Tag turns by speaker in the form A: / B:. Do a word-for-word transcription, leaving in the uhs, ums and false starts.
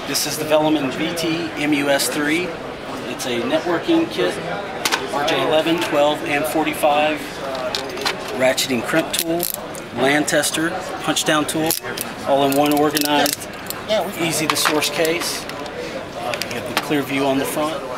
A: This is the Velleman V T M U S three. It's a networking kit, R J eleven, twelve, and forty-five, ratcheting crimp tool, land tester, punch down tool, all in one organized, easy to source case. Uh, you have the clear view on the front.